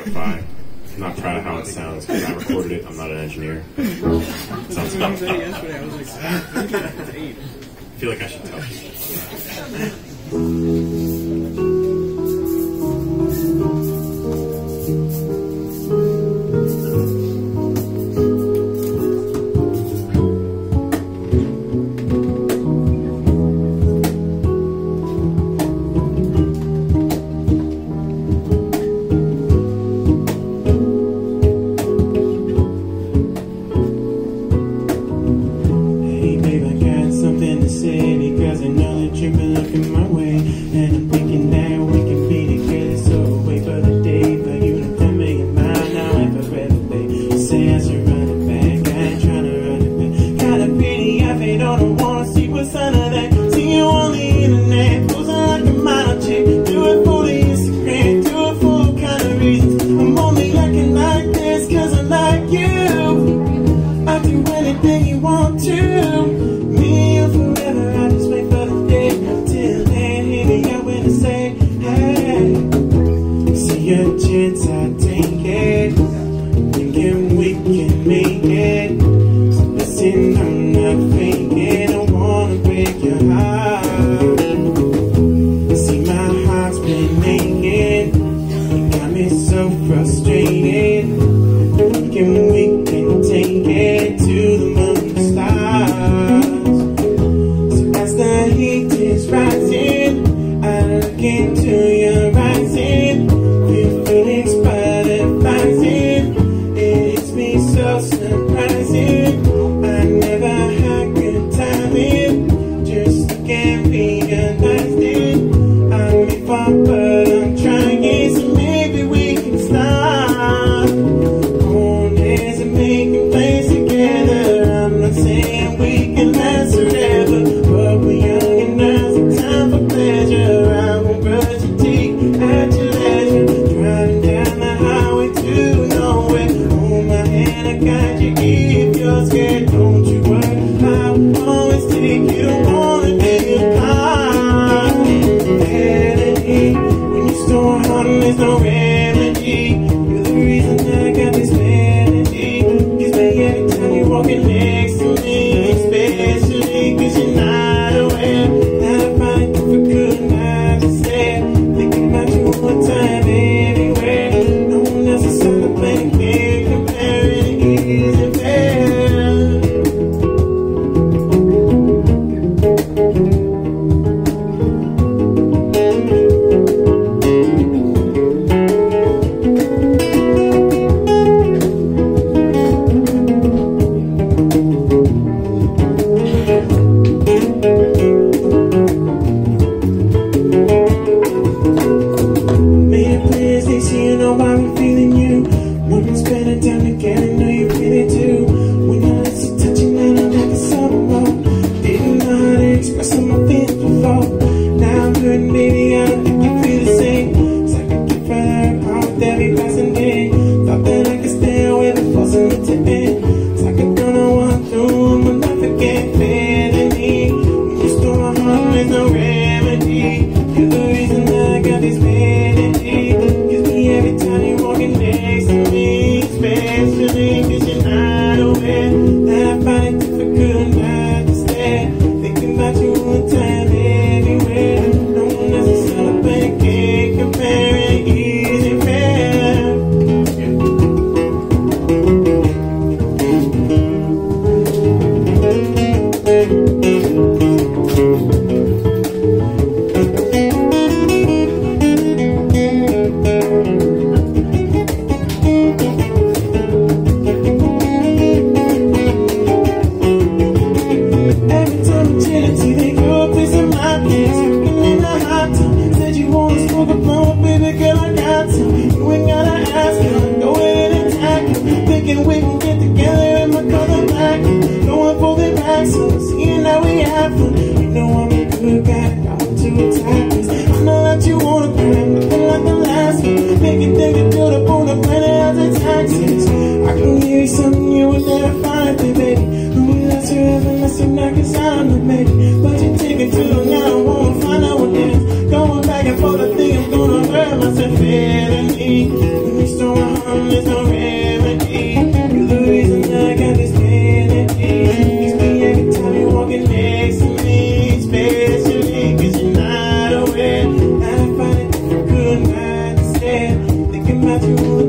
Spotify. I'm not proud of how it sounds because I recorded it. I'm not an engineer. It sounds about yesterday, I was like, it's 8. I feel like I should tell you. But you take it too long, now I won't find out what it is. Going back and forth, I think I'm gonna hurt myself. Felony. When you start my home, there's no remedy. You're the reason I got this energy. Keeps me every time you're walking next to me. Especially cause you're not aware that I find it difficult not to stand. Thinking about you all